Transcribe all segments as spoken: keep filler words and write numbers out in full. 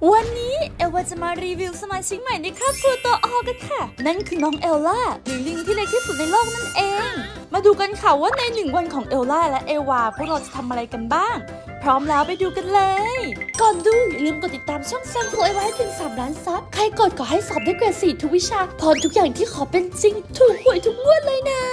วันนี้เอลวาจะมารีวิวสมาชิกใหม่ในครอบครัวตัวออกันค่ะนั่นคือน้องเอลล่าหรือลิงที่เล็กที่สุดในโลกนั่นเองมาดูกันค่ะว่าในหนึ่งวันของเอลล่าและเอวาพวกเราจะทำอะไรกันบ้างพร้อมแล้วไปดูกันเลยก่อนดูอย่าลืมกดติดตามช่องแซมโฟเอวาให้ถึงสามล้านซับใครกดก็ให้สอบได้เกรดสี่ทุกวิชาพรทุกอย่างที่ขอเป็นจริงถูกหวยทุกงวดเลยนะ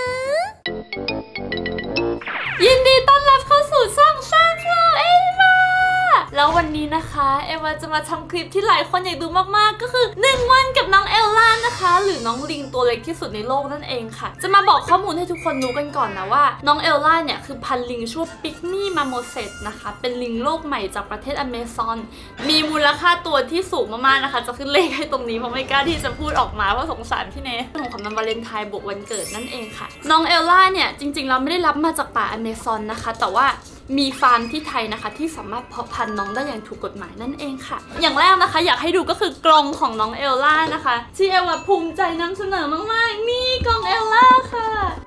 ยินดีต้อนรับเข้าสู่ช่องแซมโฟเอวาแล้ววันนี้นะคะเอวาจะมาทำคลิปที่หลายคนอยากดูมากๆก็คือหนึ่งวันกับน้องเอลล่านะคะหรือน้องลิงตัวเล็กที่สุดในโลกนั่นเองค่ะจะมาบอกข้อมูลให้ทุกคนรู้กันก่อนนะว่าน้องเอลล่าเนี่ยคือพันธุ์ลิงชื่อปิกมี่มาโมเซตนะคะเป็นลิงโลกใหม่จากประเทศอเมซอนมีมูลค่าตัวที่สูงมากๆนะคะจะขึ้นเลขให้ตรงนี้เพราะไม่กล้าที่จะพูดออกมาเพราะสงสารพี่เนสของความวาเลนไทน์บวกวันเกิดนั่นเองค่ะน้องเอลล่าเนี่ยจริงๆเราไม่ได้รับมาจากป่าอเมซอนนะคะแต่ว่ามีฟาร์มที่ไทยนะคะที่สามารถเพาะพันธุ์น้องได้อย่างถูกกฎหมายนั่นเองค่ะอย่างแรกนะคะอยากให้ดูก็คือกรงของน้องเอลล่านะคะที่เอลล่าภูมิใจนำเสนอมากๆนี่กรงเอลล่าค่ะ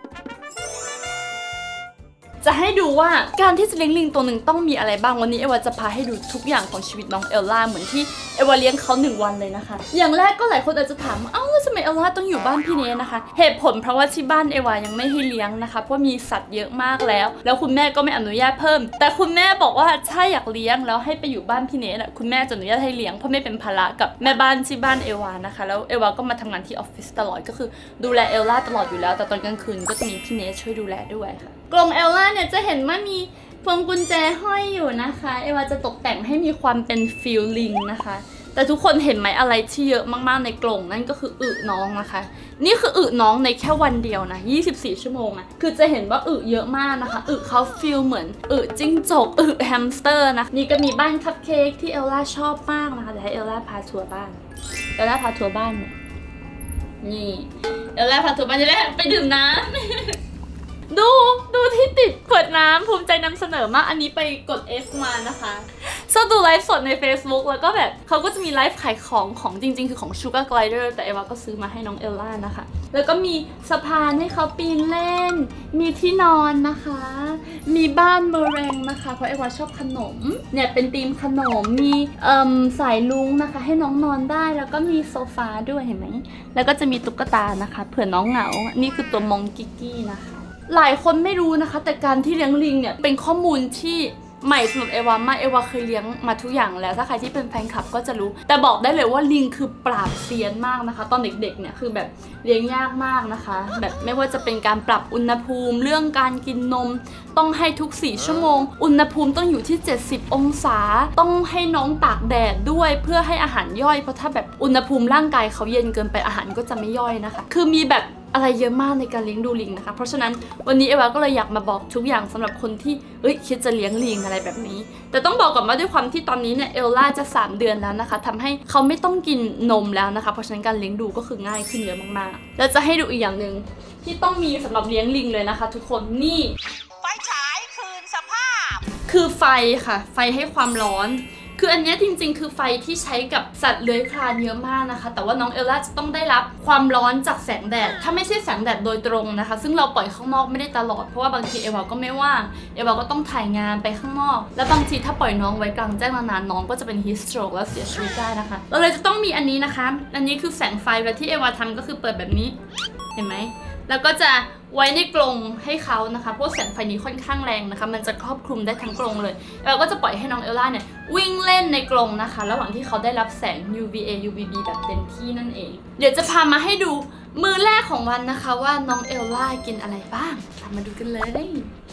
จะให้ดูว่าการที่จะเลี้ยงลิงตัวหนึ่งต้องมีอะไรบ้างวันนี้เอวาจะพาให้ดูทุกอย่างของชีวิตน้องเอลล่าเหมือนที่เอวาเลี้ยงเขาหนึ่งวันเลยนะคะอย่างแรกก็หลายคนอาจจะถามเอ้าแล้วทำไมเอลล่าต้องอยู่บ้านพี่เนสนะคะเหตุผลเพราะว่าที่บ้านเอวายังไม่ให้เลี้ยงนะคะเพราะมีสัตว์เยอะมากแล้วแล้วคุณแม่ก็ไม่อนุญาตเพิ่มแต่คุณแม่บอกว่าถ้าอยากเลี้ยงแล้วให้ไปอยู่บ้านพี่เนสคุณแม่จะอนุญาตให้เลี้ยงเพราะไม่เป็นภาระกับแม่บ้านที่บ้านเอวานะคะแล้วเอวาก็มาทำงานที่ออฟฟิศตลอดก็คือดูแลเอลล่าตลอดอยู่แล้วแต่ตอนกลางคืนก็จะมีพี่เนสช่วยดูแลด้วยค่ะกรงเอลล่าเนี่ยจะเห็นว่ามีพวงกุญแจห้อยอยู่นะคะเอวาจะตกแต่งให้มีความเป็นฟิลลิงนะคะแต่ทุกคนเห็นไหมอะไรที่เยอะมากๆในกรงนั่นก็คืออึน้องนะคะนี่คืออึน้องในแค่วันเดียวนะยี่สิบสี่ชั่วโมงอะคือจะเห็นว่าอึเยอะมากนะคะอึเขาฟิลเหมือนอึจิ้งจกอึแฮมสเตอร์นะนี่ก็มีบ้านคัพเค้กที่เอลล่าชอบมากนะคะเดี๋ยวให้เอลล่าพาทัวร์บ้านเอลล่าพาทัวร์บ้านนี่เอลล่าพาทัวร์บ้านจะได้ไปดื่มน้ำดูดูที่ติดขวดน้ำภูมิใจนำเสนอมากอันนี้ไปกด F มานะคะชอบดูไลฟ์สดใน Facebook แล้วก็แบบเขาก็จะมีไลฟ์ขายของของจริงๆคือของ Sugar Glider แต่เอวาก็ซื้อมาให้น้องเอลล่านะคะแล้วก็มีสะพานให้เขาปีนเล่นมีที่นอนนะคะมีบ้านเมอแรงนะคะเพราะเอวาชอบขนมเนี่ยเป็นธีมขนมมีเอ่อสายลุงนะคะให้น้องนอนได้แล้วก็มีโซฟาด้วยเห็นไหมแล้วก็จะมีตุ๊กตานะคะเผื่อน้องเหงานี่คือตัวมองกิกกี้นะคะหลายคนไม่รู้นะคะแต่การที่เลี้ยงลิงเนี่ยเป็นข้อมูลที่ใหม่สำหรับเอวามากเอวาเคยเลี้ยงมาทุกอย่างแล้วถ้าใครที่เป็นแฟนคลับก็จะรู้แต่บอกได้เลยว่าลิงคือปราบเซียนมากนะคะตอนเด็กๆเนี่ยคือแบบเลี้ยงยากมากนะคะแบบไม่ว่าจะเป็นการปรับอุณหภูมิเรื่องการกินนมต้องให้ทุกสี่ชั่วโมงอุณหภูมิต้องอยู่ที่เจ็ดสิบองศาต้องให้น้องตากแดดด้วยเพื่อให้อาหารย่อยเพราะถ้าแบบอุณหภูมิร่างกายเขาเย็นเกินไปอาหารก็จะไม่ย่อยนะคะคือมีแบบอะไรเยอะมากในการเลี้ยงดูลิงนะคะเพราะฉะนั้นวันนี้เอวาก็เลยอยากมาบอกทุกอย่างสำหรับคนที่เอ้ยคิดจะเลี้ยงลิงอะไรแบบนี้แต่ต้องบอกก่อนว่าด้วยความที่ตอนนี้เนี่ยเอลล่าจะสามเดือนแล้วนะคะทำให้เขาไม่ต้องกินนมแล้วนะคะเพราะฉะนั้นการเลี้ยงดูก็คือง่ายขึ้นเยอะมากๆแล้วจะให้ดูอีกอย่างหนึ่งที่ต้องมีสำหรับเลี้ยงลิงเลยนะคะทุกคนนี่ไฟฉายคืนสภาพคือไฟค่ะไฟให้ความร้อนคืออันนี้จริงๆคือไฟที่ใช้กับสัตว์เลื้อยคลานเยอะมากนะคะแต่ว่าน้องเอลล่าจะต้องได้รับความร้อนจากแสงแดดถ้าไม่ใช่แสงแดดโดยตรงนะคะซึ่งเราปล่อยข้างนอกไม่ได้ตลอดเพราะว่าบางทีเอวาก็ไม่ว่างเอวาก็ต้องถ่ายงานไปข้างนอกและบางทีถ้าปล่อยน้องไว้กลางแจ้งนานๆน้องก็จะเป็นฮีสโตรกแล้วเสียชีวิตได้นะคะเราเลยจะต้องมีอันนี้นะคะอันนี้คือแสงไฟเวลาที่เอวาทำก็คือเปิดแบบนี้เห็นไหมแล้วก็จะไว้ในกรงให้เขานะคะเพราะแสงไฟนี้ค่อนข้างแรงนะคะมันจะครอบคลุมได้ทั้งกรงเลยเราก็จะปล่อยให้น้องเอลล่าเนี่ยวิ่งเล่นในกรงนะคะระหว่างที่เขาได้รับแสง ยู วี เอ ยู วี บี แบบเต็มที่นั่นเองเดี๋ยวจะพามาให้ดูมื้อแรกของวันนะคะว่าน้องเอลล่ากินอะไรบ้างมาดูกันเลย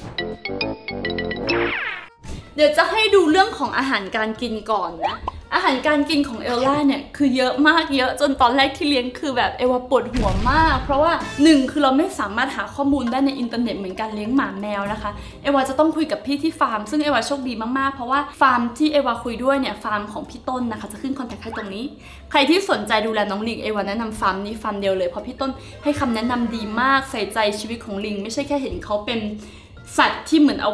เดี๋ยวจะให้ดูเรื่องของอาหารการกินก่อนนะอาหารการกินของเอลล่าเนี่ยคือเยอะมากเยอะจนตอนแรกที่เลี้ยงคือแบบเอวาปวดหัวมากเพราะว่าหนึ่งคือเราไม่สามารถหาข้อมูลได้ในอินเทอร์เน็ตเหมือนการเลี้ยงหมาแมวนะคะเอวาจะต้องคุยกับพี่ที่ฟาร์มซึ่งเอวาโชคดีมากๆเพราะว่าฟาร์มที่เอวาคุยด้วยเนี่ยฟาร์มของพี่ต้นนะคะจะขึ้นคอนแทคให้ตรงนี้ใครที่สนใจดูแลน้องลิงเอวาแนะนำฟาร์มนี้ฟาร์มเดียวเลยเพราะพี่ต้นให้คำแนะนำดีมากใส่ใจชีวิตของลิงไม่ใช่แค่เห็นเขาเป็นสัตว์ที่เหมือนเอาไว้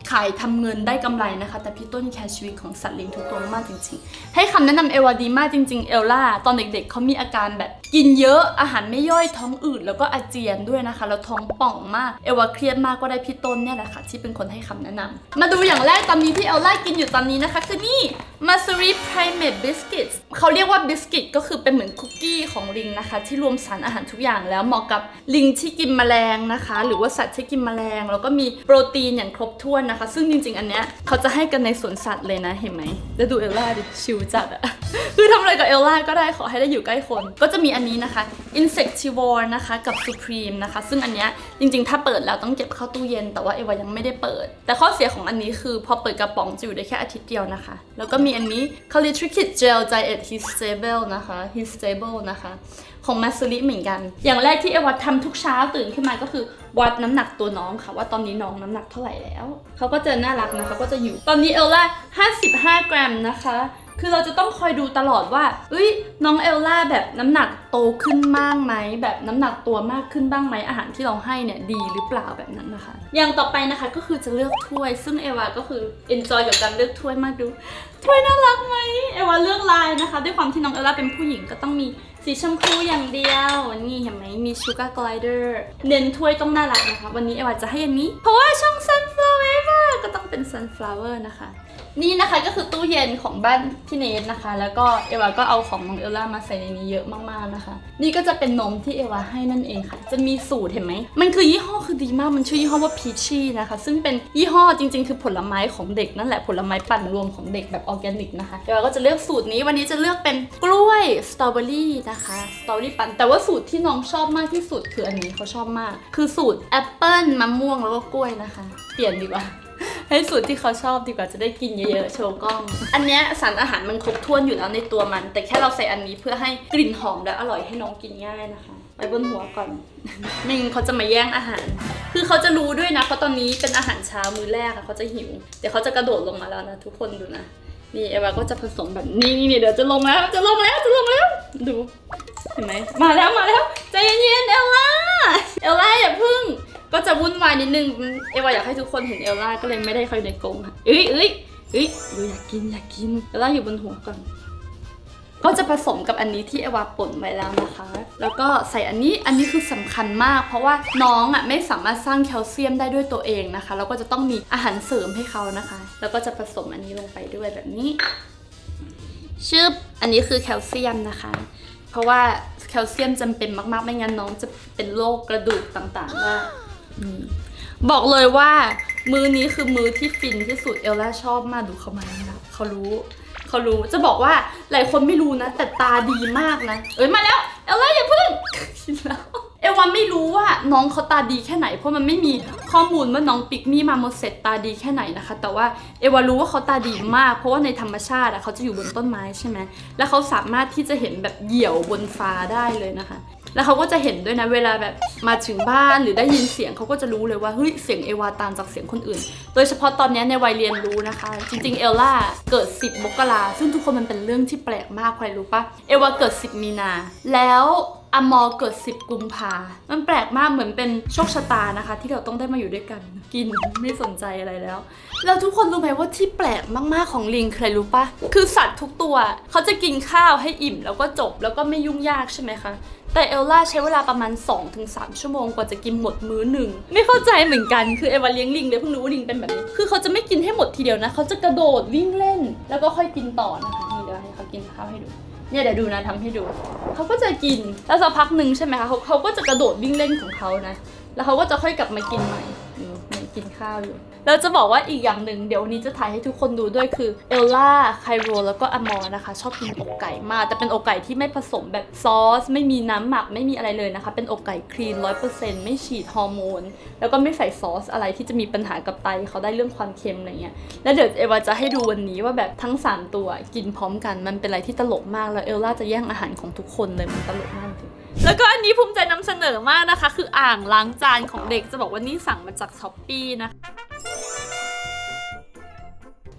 ขายทำเงินได้กำไรนะคะแต่พี่ต้นแคร์ชีวิตของสัตว์เลี้ยงทุกตัวมากจริงๆให้คำแนะนำเอวาดีมากจริงๆเอลล่าตอนเด็กๆเขามีอาการแบบกินเยอะอาหารไม่ย่อยท้องอืดแล้วก็อาเจียนด้วยนะคะแล้วท้องป่องมากเอวาเครียดมากก็ได้พี่ต้นเนี่ยแหละค่ะที่เป็นคนให้คำแนะนำมาดูอย่างแรกตอนนี้ที่เอลล่ากินอยู่ตอนนี้นะคะคือนี่ Masuri Primate Biscuits เขาเรียกว่าบิสกิตก็คือเป็นเหมือนคุกกี้ของลิงนะคะที่รวมสารอาหารทุกอย่างแล้วเหมาะกับลิงที่กินแมลงนะคะหรือว่าสัตว์ที่กินแมลงแล้วก็มีโปรตีนอย่างครบถ้วนนะคะซึ่งจริงๆอันเนี้ยเขาจะให้กันในสวนสัตว์เลยนะเห็นไหมแล้วดูเอลล่าดิชิลจัดอะ คือทำอะไรกับเอลล่าก็ได้ขอให้ได้อยู่ใกล้คนก็จะมีอันนี้นะคะ Insectivore นะคะกับ Supreme นะคะซึ่งอันเนี้ยจริงๆถ้าเปิดแล้วต้องเก็บเข้าตู้เย็นแต่ว่าเอวายังไม่ได้เปิดแต่ข้อเสียของอันนี้คือพอเปิดกระป๋องจะอยู่ได้แค่อาทิตย์เดียวนะคะแล้วก็มีอันนี้ Callitrichid Gel Diet Heat Stable นะคะ Heat Stable นะคะของ Masuri เหมือนกันอย่างแรกที่เอวาทำทุกเช้าตื่นขึ้นมาก็คือวัดน้ำหนักตัวน้องค่ะว่าตอนนี้น้องน้ำหนักเท่าไหร่แล้วเขาก็จะน่ารักนะคะก็จะอยู่ตอนนี้เอลล่าห้าสิบห้ากรัมนะคะคือเราจะต้องคอยดูตลอดว่าเอ้ยน้องเอลล่าแบบน้ำหนักโตขึ้นมากไหมแบบน้ำหนักตัวมากขึ้นบ้างไหมอาหารที่เราให้เนี่ยดีหรือเปล่าแบบนั้นนะคะอย่างต่อไปนะคะก็คือจะเลือกถ้วยซึ่งเอวาก็คือ enjoy กับการเลือกถ้วยมากดูถ้วยน่ารักไหมเอวาเลือกลายนะคะด้วยความที่น้องเอลล่าเป็นผู้หญิงก็ต้องมีสีชมพูอย่างเดียวนี่เห็นไหมมี Sugar Glider เน้นถ้วยต้องน่ารักนะคะวันนี้เอวาจะให้อันนี้เพราะว่าช่อง Sunflower ก็ต้องเป็น Sunflower นะคะนี่นะคะก็คือตู้เย็นของบ้านพี่เนทนะคะแล้วก็เอวาก็เอาของน้องเอลล่ามาใส่ในนี้เยอะมากๆนะคะนี่ก็จะเป็นนมที่เอวาให้นั่นเองค่ะจะมีสูตรเห็นไหมมันคือยี่ห้อคือดีมากมันชื่อยี่ห้อว่า Peachy นะคะซึ่งเป็นยี่ห้อจริงๆคือผลไม้ของเด็กนั่นแหละผลไม้ปั่นรวมของเด็กแบบออร์แกนิกนะคะเอวาก็จะเลือกสูตรนี้วันนี้จะเลือกเป็นกล้วยสตรอเบอรี่นะคะสตรอเบอรี่ปั่นแต่ว่าสูตรที่น้องชอบมากที่สุดคืออันนี้เขาชอบมากคือสูตรแอปเปิ้ลมะม่วงแล้วก็กล้วยนะคะเปลี่ยนดีกว่าให้สูตรที่เขาชอบดีกว่าจะได้กินเยอะๆโชว์กล้องอันเนี้ยสารอาหารมันครบถ้วนอยู่แล้วในตัวมันแต่แค่เราใส่อันนี้เพื่อให้กลิ่นหอมและอร่อยให้น้องกินง่ายนะคะไปบนหัวก่อนไม่งั้นเขาจะมาแย่งอาหารคือเขาจะรู้ด้วยนะเพราะตอนนี้เป็นอาหารเช้ามื้อแรกค่ะเขาจะหิวเดี๋ยวเขาจะกระโดดลงมาแล้วนะทุกคนดูนะนี่เอวาก็จะผสมแบบนี้นี่เดี๋ยวจะลงแล้วจะลงแล้วจะลงแล้วดูเห็นไหมมาแล้วมาแล้วใจเย็นๆเอลล่าเอลล่าอย่าพึ่งก็จะวุ่นวายนิดนึงเอวาอยากให้ทุกคนเห็นเอลล่าก็เลยไม่ได้เข้าในกรงค่ะเอ้ยเอ้ยเอ้ยดูอยากกินอยากกินเอลล่าอยู่บนหัวก่อนก็จะผสมกับอันนี้ที่เอวาป่นไว้แล้วนะคะแล้วก็ใส่อันนี้อันนี้คือสำคัญมากเพราะว่าน้องอ่ะไม่สามารถสร้างแคลเซียมได้ด้วยตัวเองนะคะแล้วก็จะต้องมีอาหารเสริมให้เขานะคะแล้วก็จะผสมอันนี้ลงไปด้วยแบบนี้ชึบอันนี้คือแคลเซียมนะคะเพราะว่าแคลเซียมจำเป็นมากๆไม่งั้นน้องจะเป็นโรคกระดูกต่างๆได้บอกเลยว่ามื้อนี้คือมื้อที่ฟินที่สุดเอลล่าชอบมากดูเขามาแล้วเขารู้เขารู้จะบอกว่าหลายคนไม่รู้นะแต่ตาดีมากนะเอ้ยมาแล้วเอลล่าอย่าเพิ่งแล้วเอวาไม่รู้ว่าน้องเขาตาดีแค่ไหนเพราะมันไม่มีข้อมูลว่าน้องปิกมี่มาโมเสสตาดีแค่ไหนนะคะแต่ว่าเอวารู้ว่าเขาตาดีมากเพราะว่าในธรรมชาติอะเขาจะอยู่บนต้นไม้ใช่ไหมแล้วเขาสามารถที่จะเห็นแบบเหยี่ยวบนฟ้าได้เลยนะคะแล้วเขาก็จะเห็นด้วยนะเวลาแบบมาถึงบ้านหรือได้ยินเสียงเขาก็จะรู้เลยว่าเฮ้ยเสียงเอวาต่างจากเสียงคนอื่นโดยเฉพาะตอนนี้ในวัยเรียนรู้นะคะจริงๆเอลล่าเกิดสิบมกราซึ่งทุกคนมันเป็นเรื่องที่แปลกมากใครรู้ปะเอวาเกิดสิบมีนาแล้วอมอเกิดสิบกุมภามันแปลกมากเหมือนเป็นโชคชะตานะคะที่เราต้องได้มาอยู่ด้วยกันกินไม่สนใจอะไรแล้วแล้วทุกคนรู้ไหมว่าที่แปลกมากๆของลิงใครรู้ปะคือสัตว์ทุกตัวเขาจะกินข้าวให้อิ่มแล้วก็จบแล้วก็ไม่ยุ่งยากใช่ไหมคะแต่เอลล่าใช้เวลาประมาณ สองถึงสาม ชั่วโมงกว่าจะกินหมดมื้อหนึ่งไม่เข้าใจเหมือนกันคือเอวาเลี้ยงลิงเลยเพิ่งรู้ว่าลิงเป็นแบบนี้คือเขาจะไม่กินให้หมดทีเดียวนะเขาจะกระโดดวิ่งเล่นแล้วก็ค่อยกินต่อนะคะนี่เดี๋ยวให้เขากินข้าวให้ดูเนี่ยเดี๋ยวดูนะทำให้ดูเขาก็จะกินแล้วสักพักหนึ่งใช่ไหมคะเขาเขาก็จะกระโดดวิ่งเล่นของเขานะแล้วเขาก็จะค่อยกลับมากินใหม่เนี่ยกินข้าวอยู่แล้วจะบอกว่าอีกอย่างหนึ่งเดี๋ยววันนี้จะถ่ายให้ทุกคนดูด้วยคือเอลล่าไคโรแล้วก็อมอนะคะชอบกินอกไก่มากแต่เป็นอกไก่ที่ไม่ผสมแบบซอสไม่มีน้ำหมักไม่มีอะไรเลยนะคะเป็นอกไก่คลีน ร้อยเปอร์เซ็นต์ ไม่ฉีดฮอร์โมนแล้วก็ไม่ใส่ซอสอะไรที่จะมีปัญหากับไตเขาได้เรื่องความเค็มอะไรเงี้ยแล้วเดี๋ยวเอวาจะให้ดูวันนี้ว่าแบบทั้งสามตัวกินพร้อมกันมันเป็นอะไรที่ตลกมากแล้วเอลล่าจะแย่งอาหารของทุกคนเลยมันตลกมากจริงแล้วก็อันนี้ภูมิใจนำเสนอมากนะคะคืออ่างล้างจานของเด็กจะบอกว่านี่สั่งมาจากช้อปปี้นะ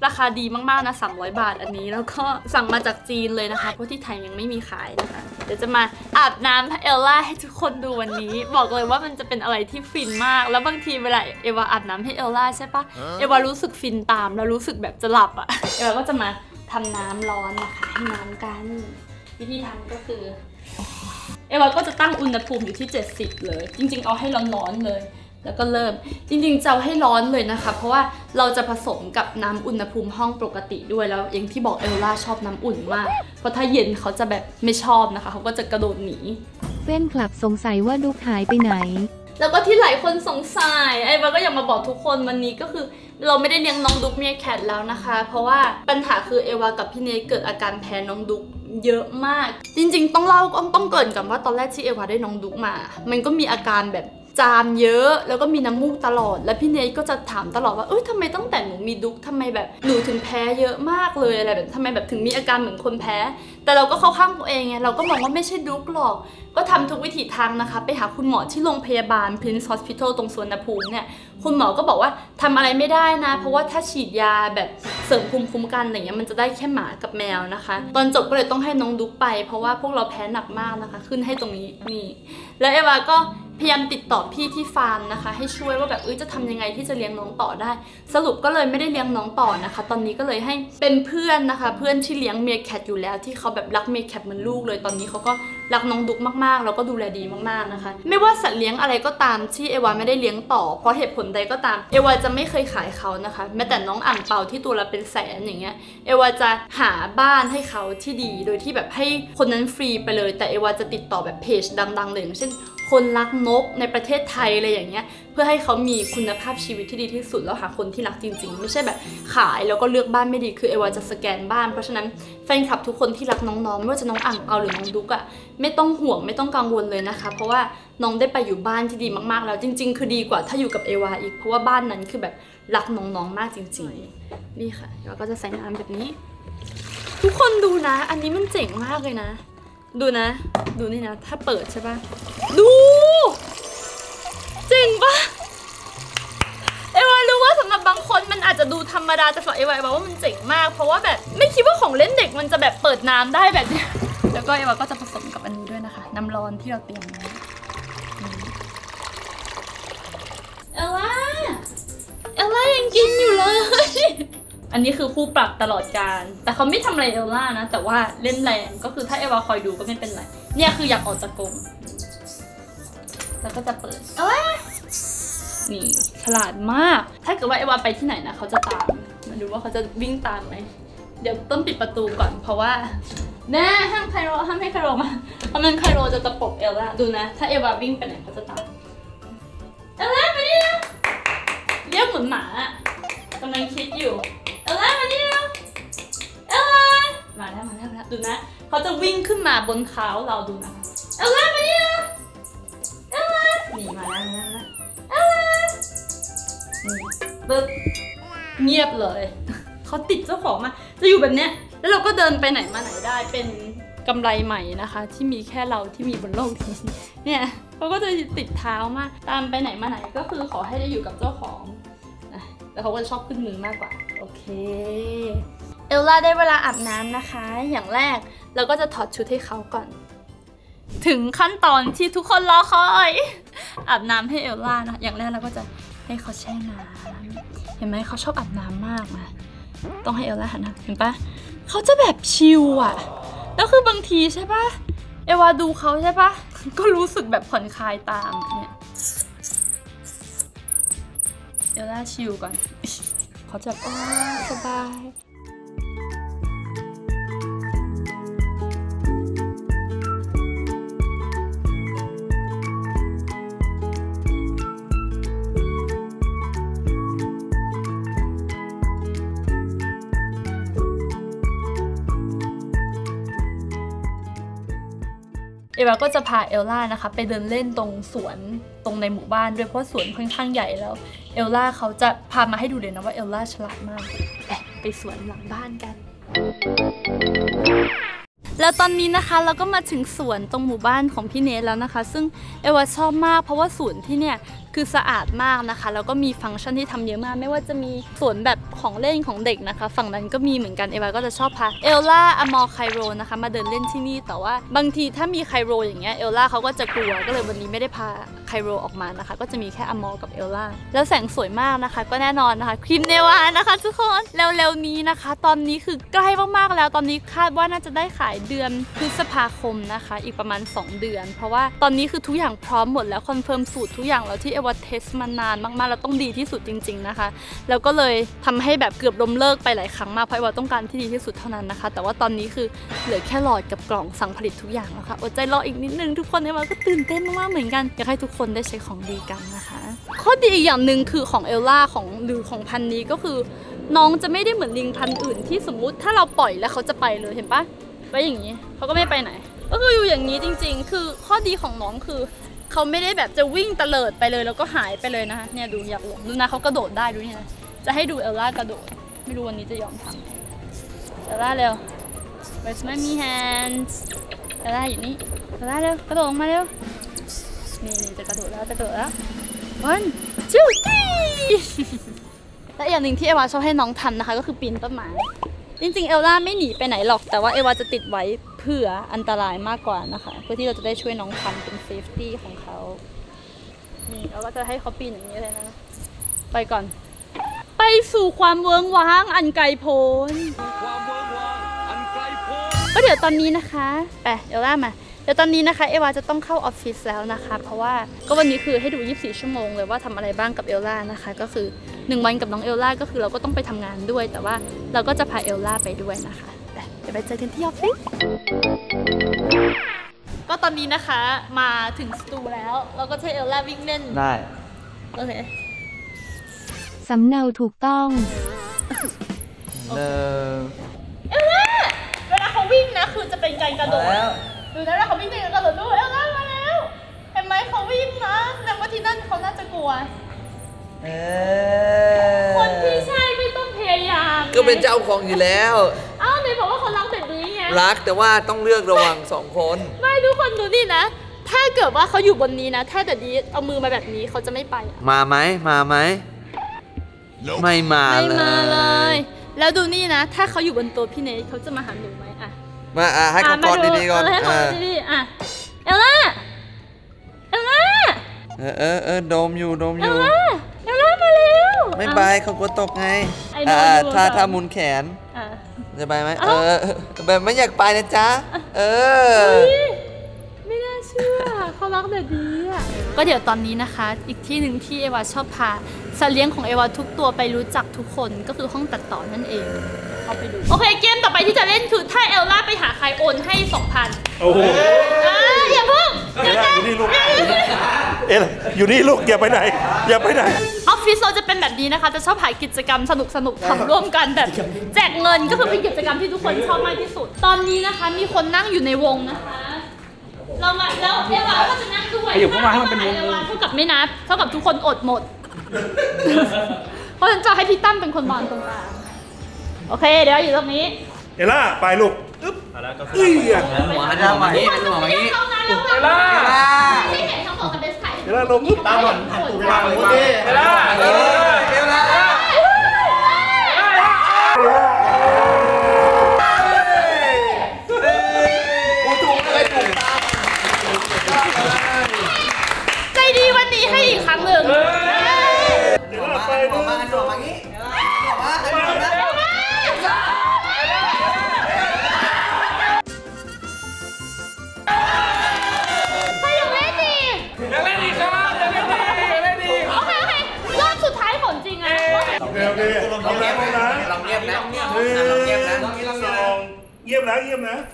ราคาดีมากๆนะสามร้อยบาทอันนี้แล้วก็สั่งมาจากจีนเลยนะคะเพราะที่ไทยยังไม่มีขายนะคะเดี๋ยวจะมาอาบน้ำเอลล่าให้ทุกคนดูวันนี้บอกเลยว่ามันจะเป็นอะไรที่ฟินมากแล้วบางทีเวลาเอวาอาบน้ำให้เอลล่าใช่ปะเอวารู้สึกฟินตามแล้วรู้สึกแบบจะหลับอะเอวาก็จะมาทำน้ำร้อนนะคะให้น้ำกันวิธีทำก็คือเอวาก็จะตั้งอุณหภูมิอยู่ที่เจ็ดสิบเลยจริงๆเอาให้ร้อนๆเลยแล้วก็เริ่มจริงๆจะเอาให้ร้อนเลยนะคะเพราะว่าเราจะผสมกับน้ำอุณหภูมิห้องปกติด้วยแล้วอย่างที่บอกเอลล่าชอบน้ำอุ่นมากเพราะถ้าเย็นเขาจะแบบไม่ชอบนะคะเขาก็จะกระโดดหนีเพื่อนคลับสงสัยว่าดุ๊กหายไปไหนแล้วก็ที่หลายคนสงสัยไอ้บ้าก็อยากมาบอกทุกคนวันนี้ก็คือเราไม่ได้เลี้ยงน้องดุ๊กเมียแคทแล้วนะคะเพราะว่าปัญหาคือเอวากับพี่เนทเกิดอาการแพ้น้องดุ๊กเยอะมากจริงๆต้องเล่าต้องเกริ่นก่อนว่าตอนแรกที่เอวาได้น้องดุ๊กมามันก็มีอาการแบบจามเยอะแล้วก็มีน้ำมูกตลอดแล้วพี่เนทก็จะถามตลอดว่าเอ้ยทำไมตั้งแต่หนูมีดุ๊กทำไมแบบหนูถึงแพ้เยอะมากเลยอะไรแบบทำไมแบบถึงมีอาการเหมือนคนแพ้แต่เราก็เข้าข้างตัวเองไงเราก็มองว่าไม่ใช่ดุ๊กหรอกก็ทำทุกวิถีทางนะคะไปหาคุณหมอที่โรงพยาบาล Prince Hospital ตรงสวนภูมิเนี่ยคุณหมอก็บอกว่าทำอะไรไม่ได้นะเพราะว่าถ้าฉีดยาแบบเสริมภูมิคุ้มกันอะไรเงี้ยมันจะได้แค่หมากับแมวนะคะตอนจบก็เลยต้องให้น้องดุ๊กไปเพราะว่าพวกเราแพ้หนักมากนะคะขึ้นให้ตรงนี้นี่แล้วเอวาก็พยายามติดต่อพี่ที่ฟาร์มนะคะให้ช่วยว่าแบบเอ้ยจะทำยังไงที่จะเลี้ยงน้องต่อได้สรุปก็เลยไม่ได้เลี้ยงน้องต่อนะคะตอนนี้ก็เลยให้เป็นเพื่อนนะคะเพื่อนที่เลี้ยงเมียแคทอยู่แล้วที่เขาแบบรักเมียแคทเหมือนลูกเลยตอนนี้เขาก็รักน้องดุ๊กมากๆแล้วก็ดูแลดีมากๆนะคะไม่ว่าสัตว์เลี้ยงอะไรก็ตามที่เอวาไม่ได้เลี้ยงต่อเพราะเหตุผลใดก็ตามเอวาจะไม่เคยขายเขานะคะแม้แต่น้องอ่างเปาที่ตัวละเป็นแสนอย่างเงี้ยเอวาจะหาบ้านให้เขาที่ดีโดยที่แบบให้คนนั้นฟรีไปเลยแต่เอวาจะติดต่อแบบเพจดังๆเลยอย่างเช่นคนรักนกในประเทศไทยอะไรอย่างเงี้ยเพื่อให้เขามีคุณภาพชีวิตที่ดีที่สุดแล้วหาคนที่รักจริงๆไม่ใช่แบบขายแล้วก็เลือกบ้านไม่ดีคือเอวาจะสแกนบ้านเพราะฉะนั้นแฟนคลับทุกคนที่รักน้องๆไม่ว่าจะน้องอ่างเปาหรือน้องดุ๊กอะไม่ต้องห่วงไม่ต้องกังวลเลยนะคะเพราะว่าน้องได้ไปอยู่บ้านที่ดีมากๆแล้วจริงๆคือดีกว่าถ้าอยู่กับเอวาอีกเพราะว่าบ้านนั้นคือแบบรักน้องๆมากจริงๆนี่ค่ะเราก็จะใส่น้ำแบบนี้ทุกคนดูนะอันนี้มันเจ๋งมากเลยนะดูนะดูนี่นะถ้าเปิดใช่ปะดูเจ๋งปะเอวารู้ว่าสำหรับบางคนมันอาจจะดูธรรมดาแต่สำหรับเอวาบอกว่ามันเจ๋งมากเพราะว่าแบบไม่คิดว่าของเล่นเด็กมันจะแบบเปิดน้ำได้แบบนี้แล้วก็เอวาก็จะผสมกับอันนี้ด้วยนะคะน้ำร้อนที่เราเตรียมไว้เอลล่าเอลล่ายังกินอยู่เลยอันนี้คือคู่ปรับตลอดการแต่เขาไม่ทำอะไรเอลล่านะแต่ว่าเล่นแรงก็คือถ้าเอวาคอยดูก็ไม่เป็นไรเนี่ยคืออยากออกจากกรงแล้วก็จะเปิดเอลล่านี่ฉลาดมากถ้าเกิดว่าเอวาไปที่ไหนนะเขาจะตามมาดูว่าเขาจะวิ่งตามไหมเดี๋ยวต้องปิดประตูก่อนเพราะว่าแน่ห้ามไคโรห้ามให้ไคโรมาเพราะมันไคโรจะตะปบเอลล่าดูนะถ้าเอวาวิ่งไปไหนเขาจะตามเอลล่ามาดิเรียกเหมือนหมากำลังคิดอยู่เอลล่ามาดิเอลล่ามาแล้วมาแล้วมาแล้วดูนะเขาจะวิ่งขึ้นมาบนเท้าเราดูนะเอลล่ามาดิเอลล่าหนีมาแล้วมาแล้วเอลล่าปึ๊บเงียบเลยเขาติดเจ้าของมาจะอยู่แบบเนี้ยแล้วเราก็เดินไปไหนมาไหนได้เป็นกำไรใหม่นะคะที่มีแค่เราที่มีบนโลกนี้เนี่ยเขาก็จะติดเท้ามาตามไปไหนมาไหนก็คือขอให้ได้อยู่กับเจ้าของแล้วเขาก็จะชอบขึ้นมือมากกว่าโอเคเอลล่าได้เวลาอาบน้ำนะคะอย่างแรกเราก็จะถอดชุดให้เขาก่อนถึงขั้นตอนที่ทุกคนรอคอยอาบน้ำให้เอลล่านะอย่างแรกเราก็จะให้เขาแช่น้ำเห็นไหมเขาชอบอาบน้ำมากมาต้องให้เอลล่าหันนะเห็นปะเขาจะแบบชิลอะแล้วคือบางทีใช่ปะเอวาดูเขาใช่ปะก็รู้สึกแบบผ่อนคลายตามเนี่ยเอลล่าชิลก่อนเขาจะโอ้สบาย เอวาก็จะพาเอลล่านะคะไปเดินเล่นตรงสวนตรงในหมู่บ้านด้วยเพราะสวนค่อนข้างใหญ่แล้วเอลล่าเขาจะพามาให้ดูเลยนะว่าเอลล่าฉลาดมากไปสวนหลังบ้านกันแล้วตอนนี้นะคะเราก็มาถึงสวนตรงหมู่บ้านของพี่เนทแล้วนะคะซึ่งเอวาชอบมากเพราะว่าสวนที่เนี่ยคือสะอาดมากนะคะแล้วก็มีฟังก์ชันที่ทำเยอะมากไม่ว่าจะมีสวนแบบของเล่นของเด็กนะคะฝั่งนั้นก็มีเหมือนกันเอวาก็จะชอบพาเอลล่าอมอลไคโรนะคะมาเดินเล่นที่นี่แต่ว่าบางทีถ้ามีไคโรอย่างเงี้ยเอลล่าเขาก็จะกลัวก็เลยวันนี้ไม่ได้พาไคโรออกมานะคะก็จะมีแค่อมอลกับเอลล่าแล้วแสงสวยมากนะคะก็แน่นอนนะคะครีมเนวานะคะทุกคนเร็วๆนี้นะคะตอนนี้คือใกล้มากๆแล้วตอนนี้คาดว่าน่าจะได้ขายเดือนพฤษภาคมนะคะอีกประมาณสองเดือนเพราะว่าตอนนี้คือทุกอย่างพร้อมหมดแล้วคอนเฟิร์มสูตรทุกอย่างแล้วที่เอวาเทสมานานมากๆแล้วต้องดีที่สุดจริงๆนะคะแล้วก็เลยทำให้แบบเกือบล้มเลิกไปหลายครั้งมากเพราะเอวาต้องการที่ดีที่สุดเท่านั้นนะคะแต่ว่าตอนนี้คือเหลือแค่หลอดกับกล่องสั่งผลิตทุกอย่างแล้วค่ะอดใจรออีกนิดนึงทุกคนเอวาก็ตื่นเต้นมากๆเหมือนกันอยากให้ทุกคนได้ใช้ของดีกันนะคะข้อดีอีกอย่างหนึ่งคือของเอลล่าของหรือของพันนี้ก็คือน้องจะไม่ได้เหมือนลิงพันอื่นที่สมมุติถ้าเราปล่อยแล้วเขาจะไปเลยเห็นปะไปอย่างนี้เขาก็ไม่ไปไหนก็คืออยู่อย่างนี้จริงๆคือข้อดีของน้องคือเขาไม่ได้แบบจะวิ่งเตลิดไปเลยแล้วก็หายไปเลยนะคะเนี่ยดูอยากหลงดูนะเขากระโดดได้ดูนี่นะจะให้ดูเอลล่ากระโดดไม่รู้วันนี้จะยอมทำเอลล่าเร็ว Where's my me hands เอลล่าอยู่นี่เอลล่าเร็วกระโดดลงมาเร็วนี่นี่จะกระโดดแล้วจะกระโดดแล้ว one two three และอย่างหนึ่งที่เอวาชอบให้น้องทำนะคะก็คือปีนต้นไม้จริงๆเอลล่าไม่หนีไปไหนหรอกแต่ว่าเอวาจะติดไว้เผื่ออันตรายมากกว่านะคะเพื่อที่เราจะได้ช่วยน้องทำเป็นเซฟตี้ของเขานี่เราก็จะให้เขาปีนอย่างนี้เลยนะไปก่อนไปสู่ความเวิ้งว้างอันไกลโพ้นก็เดี๋ยวตอนนี้นะคะไปเอลล่ามาเดี๋ยวตอนนี้นะคะเอวาจะต้องเข้าออฟฟิศแล้วนะคะเพราะว่าก็วันนี้คือให้ดูยี่สิบสี่ชั่วโมงเลยว่าทำอะไรบ้างกับเอลล่านะคะก็คือหนึ่งวันกับน้องเอลล่าก็คือเราก็ต้องไปทำงานด้วยแต่ว่าเราก็จะพาเอลล่าไปด้วยนะคะเดี๋ยวไปเจอกันที่ออฟฟิศก็ตอนนี้นะคะมาถึงสตูแล้วเราก็ให้เอลล่าวิ่งเล่นได้โอเคสำเนาถูกต้องเดิมเอลล่าเวลาเขาวิ่งนะคือจะเป็นการกระโดดดูนะแล้วเขาวิ่งเองกระโดดด้วยเอลล่ามาแล้วเห็นไหมเขาวิ่งนะแสดงว่าที่นั่นเขาน่าจะกลัวคนที่ใช่ไม่ต้องพยายามก็เป็นเจ้าของอยู่แล้วอ้าวไหนบอกว่าเขารักแบบนี้ไงรักแต่ว่าต้องเลือกระหว่างสองคนไม่ทุกคนดูนี่นะถ้าเกิดว่าเขาอยู่บนนี้นะถ้าแต่ดีเอามือมาแบบนี้เขาจะไม่ไปมาไหมมาไหมไม่มาเลยไม่มาเลยแล้วดูนี่นะถ้าเขาอยู่บนตัวพี่เนทเขาจะมาหาหนูไหมอ่ะมาอ่ะให้เขากอดดีๆก่อนให้เขากอดดีๆอ่ะเอลล่าเอลล่าเออเออเออโดมอยู่โดมอยู่เอลล่าเอลล่ามาเร็วไม่ไปเขากลัวตกไงอ่าถ้าถ้ามุนแขนจะไปไหมเออแบบไม่อยากไปนะจ๊ะเออไม่น่าเชื่อเขารักแบบนี้อ่ะก็เดี๋ยวตอนนี้นะคะอีกที่หนึ่งที่เอวาชอบพาสัตว์เลี้ยงของเอวาทุกตัวไปรู้จักทุกคนก็คือห้องตัดต่อนั่นเองเอาไปดูโอเคเกมต่อไปที่จะเล่นคือถ้าเอลล่าไปหาใครโอนให้ สองพันโอ้โหอย่าเพิ่งเอลล่าอยู่นี่ลูกเอลอยู่นี่ลูกอย่าไปไหนอย่าไปไหนออฟฟิศเราจะเป็นแบบนี้นะคะจะชอบหากิจกรรมสนุกสนุกทำร่วมกันแบบแจกเงินก็คือเป็นกิจกรรมที่ทุกคนชอบมากที่สุดตอนนี้นะคะมีคนนั่งอยู่ในวงนะคะเรามาแล้วเอวาก็จะนั่งด้วยอยู่เข้ามาให้มันเป็นวงเท่ากับไม่นับเท่ากับทุกคนอดหมดเพราะฉะนั้นจะให้พี่ตั้มเป็นคนวางตรงกลางโอเคเดี๋ยวอยู่ตรงนี้เอล่าไปลูกอึ๊บเอ้ยหัวหันหัวมานี้หันหัวมานี้เอล่าที่เห็นทั้งสองคนเป็นใครเอล่าลงตามก่อนวางเลยเอล่าเอล่าใจดีวันนี้ให้อีกครั้งหนึ่งไปหัวมาหันหัวมางี้หัวมาหันหัวมาให้ยังเล่นดียังเล่นดีครับยังเล่นดียังเล่นดีโอเคโอเครอบสุดท้ายของจริงอ่ะโอเคโอเคลองเงียบนะลองเงียบนะลองเงียบนะเงียบนะเงียบนะ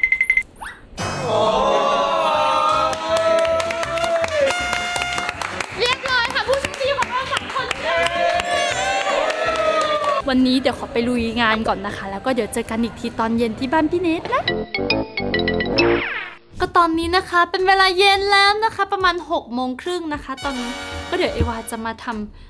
วันนี้เดี๋ยวขอไปลุยงานก่อนนะคะแล้วก็เดี๋ยวเจอกันอีกทีตอนเย็นที่บ้านพี่เนทนะก็ตอนนี้นะคะเป็นเวลาเย็นแล้วนะคะประมาณหกโมงครึ่งนะคะตอนนี้ก็เดี๋ยวเอวาจะมาท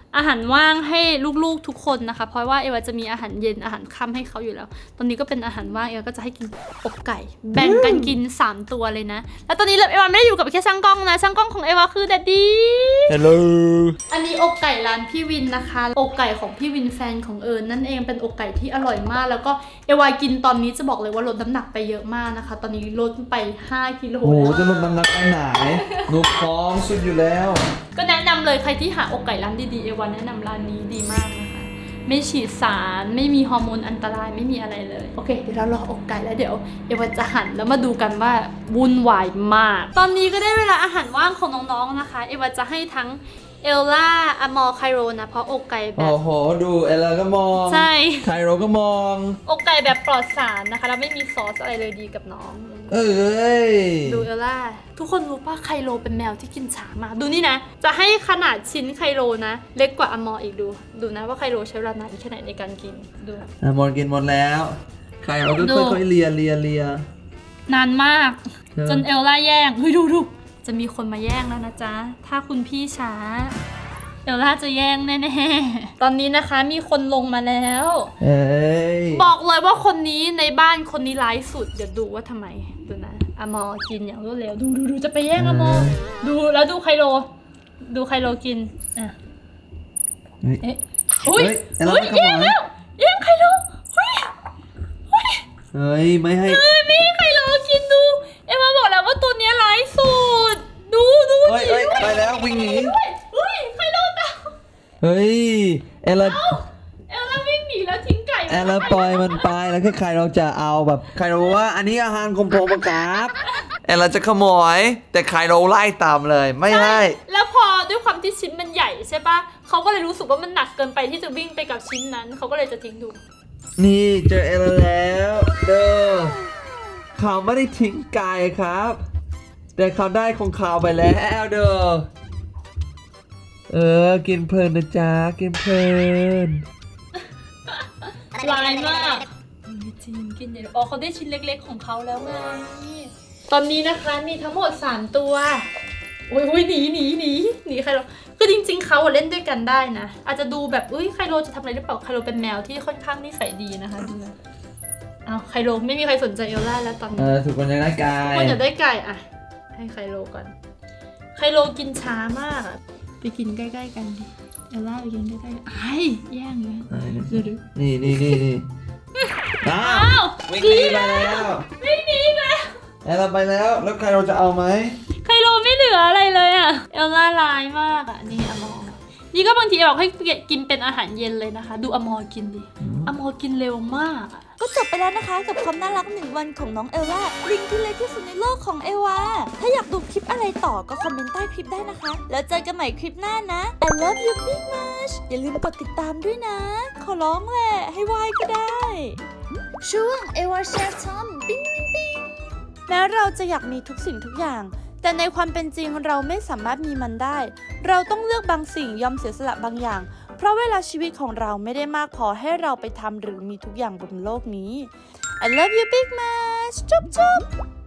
อาหารว่างให้ลูกๆทุกคนนะคะเพราะว่าเอวาจะมีอาหารเย็นอาหารค่ำให้เขาอยู่แล้วตอนนี้ก็เป็นอาหารว่างเอวาก็จะให้กินอกไก่แบ่งกันกินสามตัวเลยนะแล้วตอนนี้เอวาไม่ได้อยู่กับแค่ช่างกล้องนะช่างกล้องของเอวาคือแดดดี้ Hello อันนี้อกไก่ร้านพี่วินนะคะอกไก่ของพี่วินแฟนของเอิญนั่นเองเป็นอกไก่ที่อร่อยมากแล้วก็เอวากินตอนนี้จะบอกเลยว่าลดน้ำหนักไปเยอะมากนะคะตอนนี้ลดไปห้ากิโลโอ้โหจะลดน้ำหนักไปไหนหนูพร้อมสุดอยู่แล้วก็แนะนำเลยใครที่หาอกไก่ร้านดีๆเอวาแนะนำร้านนี้ดีมากนะคะไม่ฉีดสารไม่มีฮอร์โมนอันตรายไม่มีอะไรเลยโอเคเดี๋ยวเรารออกไก่แล้วเดี๋ยวเอวาจะหั่นแล้วมาดูกันว่าวุ่นวายมากตอนนี้ก็ได้เวลาอาหารว่างของน้องๆนะคะเอวาจะให้ทั้งเอลล่าอมอร์ไคโรนะเพราะอกไก่แบบโอ้โหดูเอลล่าก็มองใช่ไคโรก็มองอกไก่แบบปลอดสารนะคะแล้วไม่มีซอสอะไรเลยดีกับน้องเอ้ยดูเอลล่าทุกคนรู้ป่ะไคโรเป็นแมวที่กินช้ามากดูนี่นะจะให้ขนาดชิ้นไคโรนะเล็กกว่าอมอร์อีกดูดูนะว่าไคโรใช้เวลานานแค่ไหนในการกินดูอมอร์กินหมดแล้วไคโรก็ค่อยๆเลียเลียเลียนานมากจนเอลล่าแย่งเฮ้ยดูดูจะมีคนมาแย่งแล้วนะจ๊ะถ้าคุณพี่ช้าเอลล่าจะแย่งแน่ๆตอนนี้นะคะมีคนลงมาแล้วเอ้ยบอกเลยว่าคนนี้ในบ้านคนนี้ร้ายสุดเดี๋ยวดูว่าทำไมดูนะอมอร์กินอย่างรวดเร็วดูดูดูจะไปแย่งอมอร์ดูแล้วดูไคโรดูไคโรกินอ่ะเอ๊ะอุ้ยอุ้ยแย่งแล้วแย่งไคโรอุ้ยอุ้ยเฮ้ยไม่ให้เฮ้ยไม่ให้ไคโรกินดูเอ็มมาบอกแล้วว่าตัวนี้ร้ายสุดดูดูเฮ้ยเฮ้ยไปแล้ววิ่งหนีเฮ้ยไคโรตาเฮ้ยเอลล่าเอลล่าวิ่งหนีแล้วทิ้งไก่เอลล่าปล่อยมันไปแล้วแค่ใครเราจะเอาแบบใครเราว่าอันนี้อาหารของผมครับเอลล่าจะขโมยแต่ใครเราไล่ตามเลยไม่ให้แล้วพอด้วยความที่ชิ้นมันใหญ่ใช่ปะเขาก็เลยรู้สึกว่ามันหนักเกินไปที่จะวิ่งไปกับชิ้นนั้นเขาก็เลยจะทิ้งดูนี่เจอเอลล่าแล้วเด้อเขาไม่ได้ทิ้งไก่ครับแต่เขาได้ของเขาไปแล้วเด้อเออกินเพลินนะจ๊ะกินเพลินลายมากจริงกินเดี๋ยวอ๋อเขาได้ชิ้นเล็กๆของเขาแล้วไงตอนนี้นะคะมีทั้งหมดสามตัวโอ้ยโอ้ยหนีหนีหนีหนีไคโรคือจริงๆเขาเล่นด้วยกันได้นะอาจจะดูแบบอุ้ยไคโรจะทำอะไรหรือเปล่าไคโรเป็นแมวที่ค่อนข้างนิสัยดีนะคะดูนะเอาไคโรไม่มีใครสนใจเอลล่าแล้วตอนนี้เออถูกคนอยากได้ไก่คนอยากได้ไก่อ่ะให้ไคโรก่อนไคโรกินช้ามากอ่ะไปกินใกล้ๆกันดิเอลล่าไปกินใกล้ๆไอ้แย่งเลยดูดูนี่นี่นี่นี่อ้าววิ่งหนีไปแล้ววิ่งหนีไปเอลล่าไปแล้วแล้วใครเราจะเอาไหมไคโรไม่เหลืออะไรเลยอ่ะเอลล่าร้ายมากอ่ะนี่อมอร์นี่ก็บางทีบอกให้กินเป็นอาหารเย็นเลยนะคะดูอมอร์กินดิอมอร์กินเร็วมากอ่ะก็จบไปแล้วนะคะกับความน่ารักหนึ่งวันของน้องเอลล่าลิงที่เล็กที่สุดในโลกของเอวาถ้าอยากดูคลิปอะไรต่อก็คอมเมนต์ใต้คลิปได้นะคะแล้วเจอกันใหม่คลิปหน้านะ I love you big much อย่าลืมกดติดตามด้วยนะขอร้องแหละให้วายก็ได้ช่วงเอวาแชร์ทอมปิ้งปิ้งปิ้งแม้เราจะอยากมีทุกสิ่งทุกอย่างแต่ในความเป็นจริงเราไม่สามารถมีมันได้เราต้องเลือกบางสิ่งยอมเสียสละบางอย่างเพราะเวลาชีวิตของเราไม่ได้มากพอให้เราไปทำหรือมีทุกอย่างบนโลกนี้ I love you big much จุ๊บจุ๊บ